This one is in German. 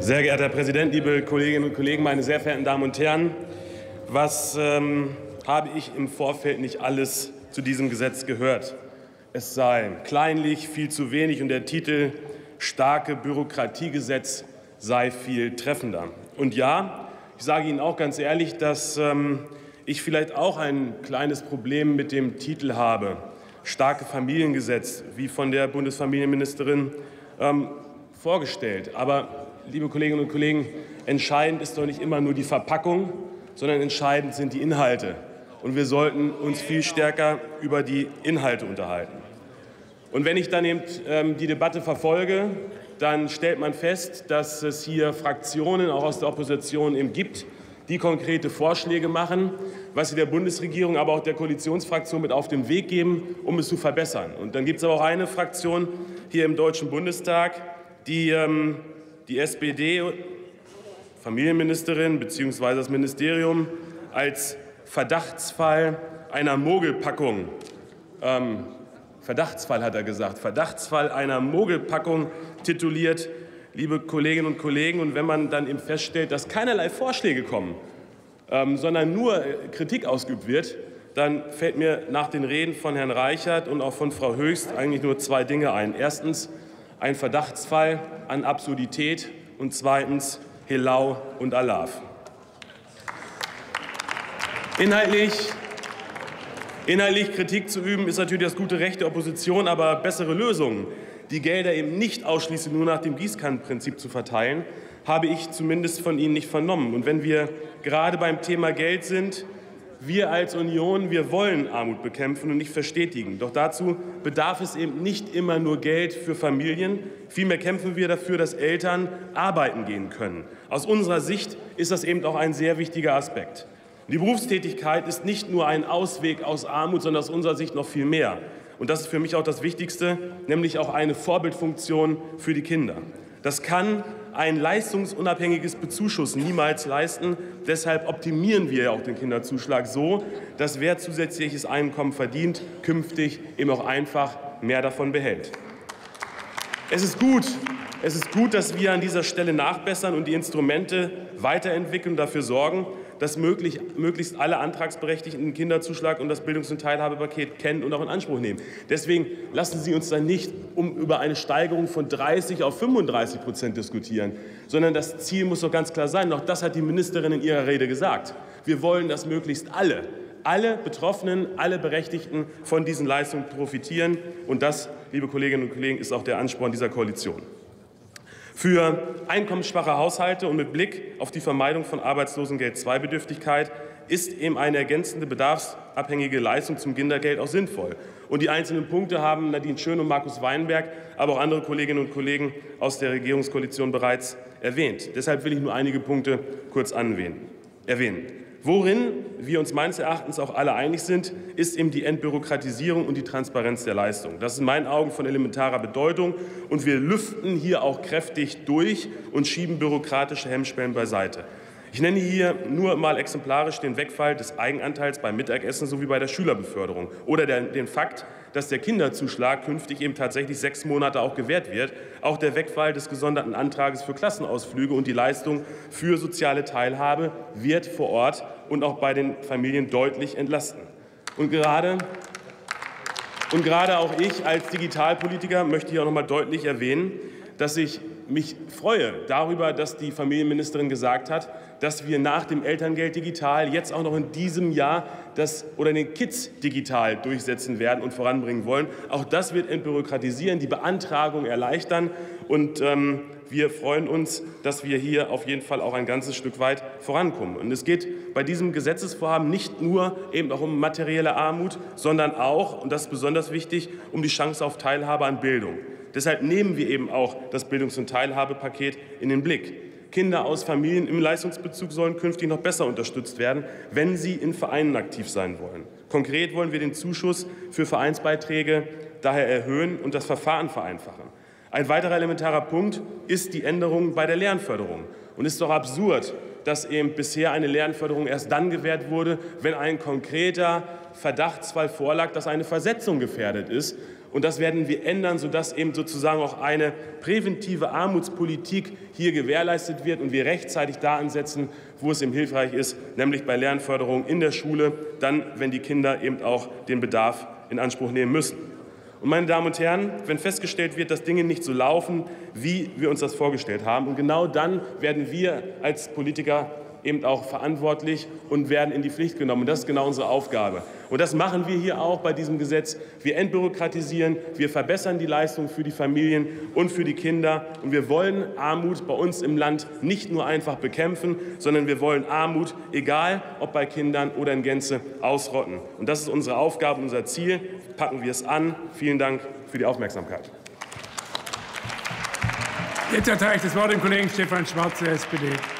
Sehr geehrter Herr Präsident, liebe Kolleginnen und Kollegen, meine sehr verehrten Damen und Herren! Was habe ich im Vorfeld nicht alles zu diesem Gesetz gehört? Es sei kleinlich, viel zu wenig und der Titel »Starke Bürokratiegesetz« sei viel treffender. Und ja, ich sage Ihnen auch ganz ehrlich, dass ich vielleicht auch ein kleines Problem mit dem Titel habe. Starke Familiengesetz, wie von der Bundesfamilienministerin vorgestellt. Aber, liebe Kolleginnen und Kollegen, entscheidend ist doch nicht immer nur die Verpackung, sondern entscheidend sind die Inhalte. Und wir sollten uns viel stärker über die Inhalte unterhalten. Und wenn ich dann eben die Debatte verfolge, dann stellt man fest, dass es hier Fraktionen, auch aus der Opposition, eben gibt, die konkrete Vorschläge machen, was sie der Bundesregierung, aber auch der Koalitionsfraktion mit auf den Weg geben, um es zu verbessern. Und dann gibt es aber auch eine Fraktion hier im Deutschen Bundestag, die SPD-Familienministerin bzw. das Ministerium als Verdachtsfall einer Mogelpackung, Verdachtsfall hat er gesagt, Verdachtsfall einer Mogelpackung tituliert, liebe Kolleginnen und Kollegen. Und wenn man dann eben feststellt, dass keinerlei Vorschläge kommen, sondern nur Kritik ausgeübt wird, dann fällt mir nach den Reden von Herrn Reichert und auch von Frau Höchst eigentlich nur zwei Dinge ein. Erstens ein Verdachtsfall an Absurdität und zweitens Helau und Alaf. Inhaltlich Kritik zu üben, ist natürlich das gute Recht der Opposition, aber bessere Lösungen, die Gelder eben nicht ausschließlich nur nach dem Gießkannenprinzip zu verteilen, habe ich zumindest von Ihnen nicht vernommen. Und wenn wir gerade beim Thema Geld sind, wir als Union, wir wollen Armut bekämpfen und nicht verstetigen. Doch dazu bedarf es eben nicht immer nur Geld für Familien. Vielmehr kämpfen wir dafür, dass Eltern arbeiten gehen können. Aus unserer Sicht ist das eben auch ein sehr wichtiger Aspekt. Die Berufstätigkeit ist nicht nur ein Ausweg aus Armut, sondern aus unserer Sicht noch viel mehr. Und das ist für mich auch das Wichtigste, nämlich auch eine Vorbildfunktion für die Kinder. Das kann ein leistungsunabhängiges Bezuschussen niemals leisten. Deshalb optimieren wir ja auch den Kinderzuschlag so, dass wer zusätzliches Einkommen verdient, künftig eben auch einfach mehr davon behält. Es ist gut, dass wir an dieser Stelle nachbessern und die Instrumente weiterentwickeln und dafür sorgen, dass möglichst alle Antragsberechtigten den Kinderzuschlag und das Bildungs- und Teilhabepaket kennen und auch in Anspruch nehmen. Deswegen lassen Sie uns dann nicht über eine Steigerung von 30 auf 35% diskutieren, sondern das Ziel muss doch ganz klar sein, auch das hat die Ministerin in ihrer Rede gesagt. Wir wollen, dass möglichst alle Betroffenen, alle Berechtigten von diesen Leistungen profitieren. Und das, liebe Kolleginnen und Kollegen, ist auch der Ansporn dieser Koalition. Für einkommensschwache Haushalte und mit Blick auf die Vermeidung von Arbeitslosengeld-II-Bedürftigkeit ist eben eine ergänzende bedarfsabhängige Leistung zum Kindergeld auch sinnvoll. Und die einzelnen Punkte haben Nadine Schön und Markus Weinberg, aber auch andere Kolleginnen und Kollegen aus der Regierungskoalition bereits erwähnt. Deshalb will ich nur einige Punkte kurz erwähnen. Worin wir uns meines Erachtens auch alle einig sind, ist eben die Entbürokratisierung und die Transparenz der Leistung. Das ist in meinen Augen von elementarer Bedeutung, und wir lüften hier auch kräftig durch und schieben bürokratische Hemmschwellen beiseite. Ich nenne hier nur mal exemplarisch den Wegfall des Eigenanteils beim Mittagessen sowie bei der Schülerbeförderung oder den Fakt, dass der Kinderzuschlag künftig eben tatsächlich 6 Monate auch gewährt wird, auch der Wegfall des gesonderten Antrages für Klassenausflüge und die Leistung für soziale Teilhabe wird vor Ort und auch bei den Familien deutlich entlasten. Und gerade auch ich als Digitalpolitiker möchte hier auch noch mal deutlich erwähnen, dass ich mich freue darüber, dass die Familienministerin gesagt hat, dass wir nach dem Elterngeld digital jetzt auch noch in diesem Jahr den Kids digital durchsetzen werden und voranbringen wollen. Auch das wird entbürokratisieren, die Beantragung erleichtern, und wir freuen uns, dass wir hier auf jeden Fall auch ein ganzes Stück weit vorankommen. Und es geht bei diesem Gesetzesvorhaben nicht nur eben auch um materielle Armut, sondern auch, und das ist besonders wichtig, um die Chance auf Teilhabe an Bildung. Deshalb nehmen wir eben auch das Bildungs- und Teilhabepaket in den Blick. Kinder aus Familien im Leistungsbezug sollen künftig noch besser unterstützt werden, wenn sie in Vereinen aktiv sein wollen. Konkret wollen wir den Zuschuss für Vereinsbeiträge daher erhöhen und das Verfahren vereinfachen. Ein weiterer elementarer Punkt ist die Änderung bei der Lernförderung. Und es ist doch absurd, dass eben bisher eine Lernförderung erst dann gewährt wurde, wenn ein konkreter Verdachtsfall vorlag, dass eine Versetzung gefährdet ist. Und das werden wir ändern, sodass eben sozusagen auch eine präventive Armutspolitik hier gewährleistet wird und wir rechtzeitig da ansetzen, wo es eben hilfreich ist, nämlich bei Lernförderung in der Schule, dann, wenn die Kinder eben auch den Bedarf in Anspruch nehmen müssen. Und meine Damen und Herren, wenn festgestellt wird, dass Dinge nicht so laufen, wie wir uns das vorgestellt haben, und genau dann werden wir als Politiker eben auch verantwortlich und werden in die Pflicht genommen. Und das ist genau unsere Aufgabe. Und das machen wir hier auch bei diesem Gesetz. Wir entbürokratisieren, wir verbessern die Leistungen für die Familien und für die Kinder. Und wir wollen Armut bei uns im Land nicht nur einfach bekämpfen, sondern wir wollen Armut, egal ob bei Kindern oder in Gänze, ausrotten. Und das ist unsere Aufgabe, unser Ziel. Packen wir es an. Vielen Dank für die Aufmerksamkeit. Jetzt erteile ich das Wort dem Kollegen Stefan Schwarz, der SPD.